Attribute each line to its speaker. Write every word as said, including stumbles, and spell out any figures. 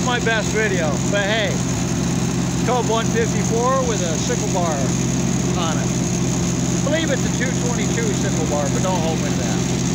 Speaker 1: Not my best video, but hey, Cub one fifty-four with a sickle bar on it. I believe it's a two twenty-two sickle bar, but don't hold me to that.